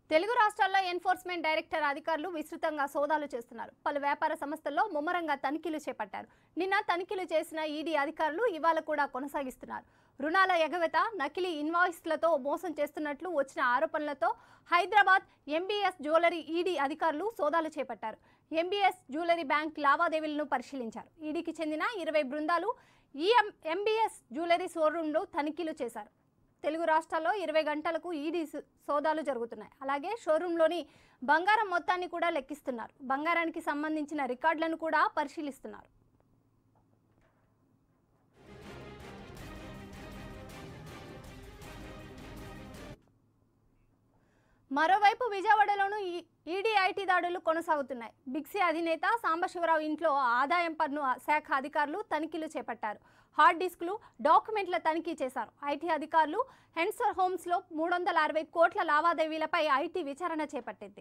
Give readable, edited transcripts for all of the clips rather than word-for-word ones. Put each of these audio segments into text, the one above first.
తెలుగు రాష్ట్రాల్లో enforcement director అధికారులు విస్తృతంగా సోదాలు చేస్తున్నారు. పలు వ్యాపార సంస్థల్లో ముమ్మరంగా తనిఖీలు చేపట్టారు. నిన్న తనిఖీలు చేసిన ఈడీ అధికారులు ఇవాళ కూడా కొనసాగిస్తున్నారు. రుణాల ఎగవేత, నకిలీ ఇన్వాయిస్లతో మోసం చేస్తున్నట్లు వచ్చిన ఆరోపణలతో హైదరాబాద్ ఎంబీఎస్ జ్యువెలరీ ఈడీ అధికారులు సోదాలు చేపట్టారు. ఎంబీఎస్ జ్యువెలరీ బ్యాంక్ లావాదేవీలను పరిశీలించారు. ఈడీకి చెందిన 20 బృందాలు ఈ ఎంబీఎస్ జ్యువెలరీ షోరూంలో తనిఖీలు చేశారు. తెలుగు రాష్ట్రాల్లో 20 గంటలకు ఈడీ సోదాలు జరుగుతున్నాయి. అలాగే షోరూంలోని బంగారం మొత్తాన్ని కూడా లెక్కిస్తున్నారు. బంగారానికి సంబంధించిన రికార్డులను కూడా పరిశీలిస్తున్నారు. మరోవైపు విజయవాడలోనూ ఈడీ ఐటీ దాడులు కొనసాగుతున్నాయి. బిగ్సీ అధినేత సాంబశివరావు ఇంట్లో ఆదాయం పన్ను శాఖ అధికారులు తనిఖీలు చేపట్టారు. హార్డ్ డిస్క్లు, డాక్యుమెంట్ల తనిఖీ చేశారు. ఐటీ అధికారులు హెన్సర్ హోమ్స్లో 360 కోట్ల లావాదేవీలపై ఐటీ విచారణ చేపట్టింది.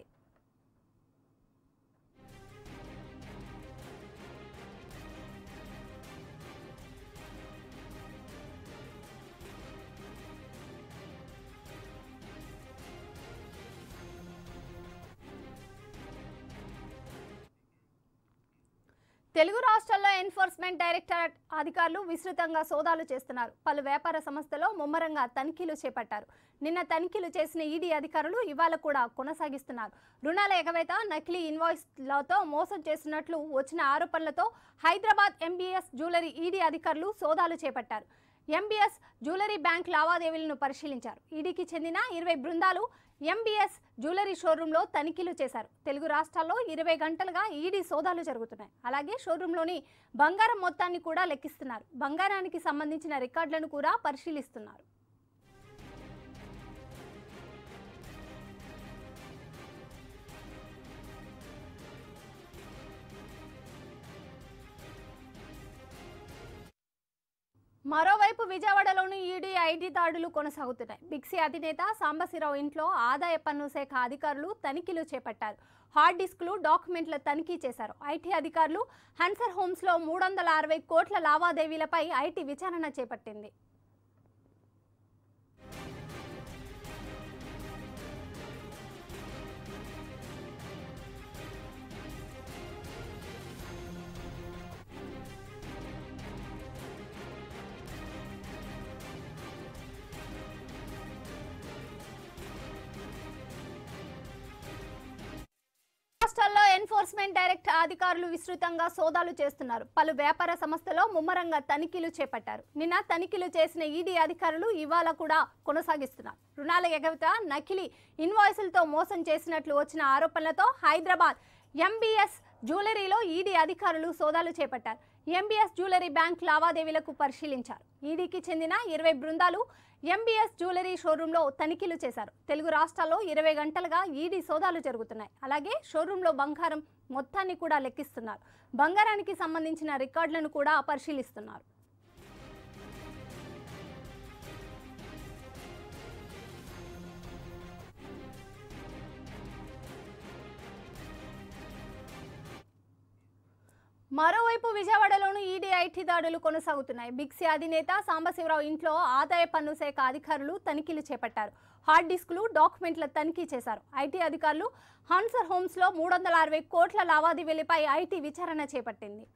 తెలుగు రాష్ట్రాల్లో ఎన్ఫోర్స్మెంట్ డైరెక్టరేట్ అధికారులు విస్తృతంగా సోదాలు చేస్తున్నారు. పలు వ్యాపార సంస్థల్లో ముమ్మరంగా తనిఖీలు చేపట్టారు. నిన్న తనిఖీలు చేసిన ఈడీ అధికారులు ఇవాళ కూడా కొనసాగిస్తున్నారు. రుణాల ఎగవేత, నకిలీ ఇన్వాయిస్లతో మోసం చేస్తున్నట్లు వచ్చిన ఆరోపణలతో హైదరాబాద్ ఎంబీఎస్ జ్యువెలరీ ఈడీ అధికారులు సోదాలు చేపట్టారు. ఎంబీఎస్ జ్యువెలరీ బ్యాంక్ లావాదేవీలను పరిశీలించారు. ఈడీకి చెందిన 20 బృందాలు ఎంబీఎస్ జ్యువెలరీ షోరూంలో తనిఖీలు చేశారు. తెలుగు రాష్ట్రాల్లో 20 గంటలుగా ఈడీ సోదాలు జరుగుతున్నాయి. అలాగే షోరూంలోని బంగారం మొత్తాన్ని కూడా లెక్కిస్తున్నారు. బంగారానికి సంబంధించిన రికార్డులను కూడా పరిశీలిస్తున్నారు. మరోవైపు విజయవాడలోని ఈడీ ఐటీ దాడులు కొనసాగుతున్నాయి. బిగ్సీ అధినేత సాంబశివరావు ఇంట్లో ఆదాయ పన్ను శాఖ అధికారులు తనిఖీలు చేపట్టారు. హార్డ్ డిస్క్లు, డాక్యుమెంట్ల తనిఖీ చేశారు. ఐటీ అధికారులు హెన్సర్ హోమ్స్లో 360 కోట్ల లావాదేవీలపై ఐటీ విచారణ చేపట్టింది. రాష్ట్రాల్లో ఎన్ఫోర్స్మెంట్ డైరెక్ట్ అధికారులు విస్తృతంగా సోదాలు చేస్తున్నారు. పలు వ్యాపార సంస్థల్లో ముమ్మరంగా తనిఖీలు చేపట్టారు. నిన్న తనిఖీలు చేసిన ఈడీ అధికారులు ఇవాళ కూడా కొనసాగిస్తున్నారు. రుణాల ఎగవేత, నకిలీ ఇన్వాయిస్లతో మోసం చేసినట్లు వచ్చిన ఆరోపణలతో హైదరాబాద్ ఎంబీఎస్ జ్యువెలరీలో ఈడీ అధికారులు సోదాలు చేపట్టారు. ఎంబీఎస్ జ్యువెలరీ బ్యాంక్ లావాదేవీలకు పరిశీలించారు. ఈడీకి చెందిన 20 బృందాలు ఎంబీఎస్ జ్యువెలరీ షోరూంలో తనిఖీలు చేశారు. తెలుగు రాష్ట్రాల్లో 20 గంటలుగా ఈడీ సోదాలు జరుగుతున్నాయి. అలాగే షోరూంలో బంగారం మొత్తాన్ని కూడా లెక్కిస్తున్నారు. బంగారానికి సంబంధించిన రికార్డులను కూడా పరిశీలిస్తున్నారు. మరోవైపు విజయవాడలోనూ ఈడీ ఐటీ దాడులు కొనసాగుతున్నాయి. బిగ్సీ అధినేత సాంబశివరావు ఇంట్లో ఆదాయ పన్ను శాఖ అధికారులు తనిఖీలు చేపట్టారు. హార్డ్ డిస్క్లు, డాక్యుమెంట్ల తనిఖీ చేశారు. ఐటీ అధికారులు హెన్సర్ హోమ్స్లో 360 కోట్ల లావాదేవీలపై ఐటీ విచారణ చేపట్టింది.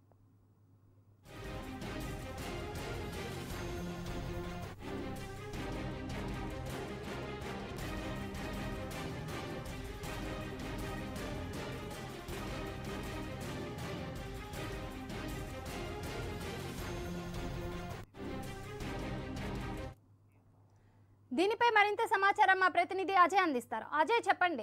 దీనిపై మరింత సమాచారం మా ప్రతినిధి అజయ్ అందిస్తారు. అజయ్, చెప్పండి.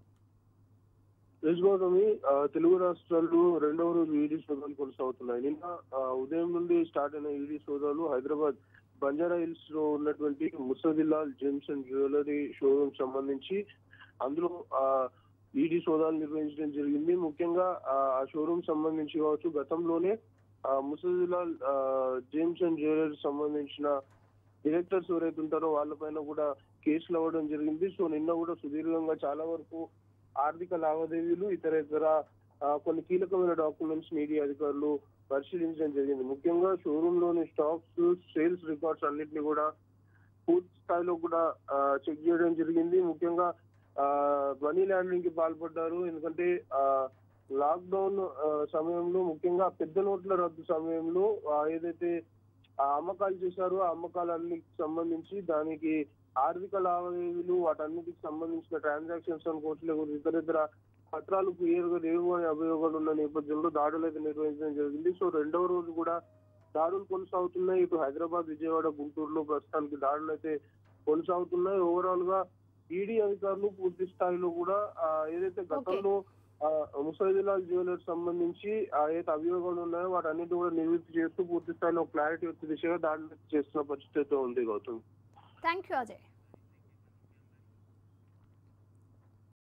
గౌతమి, తెలుగు రాష్ట్రాల్లో 2వ రోజు ఈడీ సోదాలు కొనసాగుతున్నాయి. నిన్న ఉదయం నుండి స్టార్ట్ అయిన ఈడీ సోదాలు హైదరాబాద్ బంజారా హిల్స్ లో ఉన్నటువంటి Musaddilal gems and jewellery showroom సంబంధించి అందులో ఈడీ సోదాలు నిర్వహించడం జరిగింది. ముఖ్యంగా ఆ షోరూమ్ సంబంధించి కావచ్చు, గతంలోనే ముసదిలాల్ జెమ్స్ అండ్ జ్యువెలరీ సంబంధించిన డైరెక్టర్స్ ఎవరైతే ఉంటారో వాళ్ళపైన కూడా కేసులు అవ్వడం జరిగింది. సో నిన్న కూడా సుదీర్ఘంగా చాలా వరకు ఆర్థిక లావాదేవీలు, ఇతర కొన్ని కీలకమైన డాక్యుమెంట్స్ ఈడీ అధికారులు పరిశీలించడం జరిగింది. ముఖ్యంగా షోరూమ్ లోని స్టాక్స్, సేల్స్ రికార్డ్స్ అన్నింటినీ కూడా పూర్తి స్థాయిలో కూడా చెక్ చేయడం జరిగింది. ముఖ్యంగా మనీ లాండరింగ్ కి పాల్పడ్డారు. ఎందుకంటే లాక్డౌన్ సమయంలో ముఖ్యంగా పెద్ద నోట్ల రద్దు సమయంలో ఏదైతే అమ్మకాలు చేశారో ఆ అమ్మకాలన్నిటికి సంబంధించి దానికి ఆర్థిక లావాదేవీలు వాటన్నిటికి సంబంధించిన ట్రాన్సాక్షన్స్ అనుకోవచ్చు, లేకపోతే ఇతర పత్రాలు క్లియర్ గా లేవు అనే అభియోగాలు ఉన్న నేపథ్యంలో దాడులు అయితే నిర్వహించడం జరిగింది. సో రెండవ రోజు కూడా దాడులు కొనసాగుతున్నాయి. ఇటు హైదరాబాద్, విజయవాడ, గుంటూరులో ప్రస్తుతానికి దాడులు అయితే కొనసాగుతున్నాయి. ఓవరాల్ గా ఈడీ అధికారులు పూర్తి స్థాయిలో కూడా ఏదైతే గతంలో ముసైదులాల్ జ్యువెలర్స్ సంబంధించి ఏదైతే అభియోగాలు ఉన్నాయో వాటన్నిటి కూడా నివృత్తి చేస్తూ పూర్తి స్థాయిలో క్లారిటీ వచ్చే దిశగా దాడులు చేస్తున్న పరిస్థితి ఉంది. Gautam, thank you Ajay.